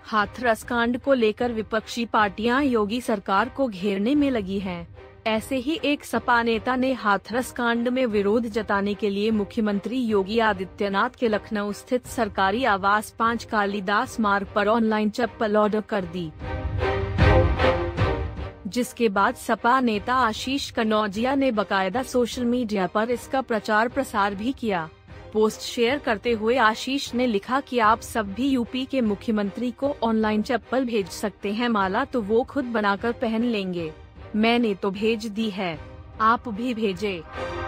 हाथरस कांड को लेकर विपक्षी पार्टियां योगी सरकार को घेरने में लगी हैं। ऐसे ही एक सपा नेता ने हाथरस कांड में विरोध जताने के लिए मुख्यमंत्री योगी आदित्यनाथ के लखनऊ स्थित सरकारी आवास 5 कालिदास मार्ग पर ऑनलाइन चप्पल ऑर्डर कर दी, जिसके बाद सपा नेता आशीष कनौजिया ने बकायदा सोशल मीडिया पर इसका प्रचार प्रसार भी किया। पोस्ट शेयर करते हुए आशीष ने लिखा कि आप सब भी यूपी के मुख्यमंत्री को ऑनलाइन चप्पल भेज सकते हैं, माला तो वो खुद बनाकर पहन लेंगे, मैंने तो भेज दी है, आप भी भेजें।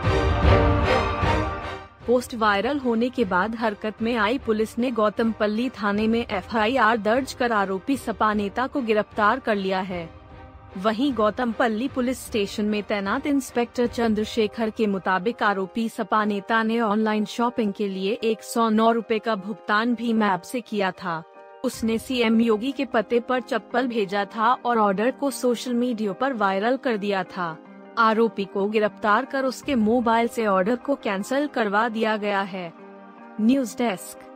पोस्ट वायरल होने के बाद हरकत में आई पुलिस ने गौतमपल्ली थाने में एफआईआर दर्ज कर आरोपी सपा नेता को गिरफ्तार कर लिया है। वहीं गौतमपल्ली पुलिस स्टेशन में तैनात इंस्पेक्टर चंद्रशेखर के मुताबिक आरोपी सपा नेता ने ऑनलाइन शॉपिंग के लिए 109 रुपए का भुगतान भीम ऐप से किया था। उसने सीएम योगी के पते पर चप्पल भेजा था और ऑर्डर को सोशल मीडिया पर वायरल कर दिया था। आरोपी को गिरफ्तार कर उसके मोबाइल से ऑर्डर को कैंसिल करवा दिया गया है। News desk.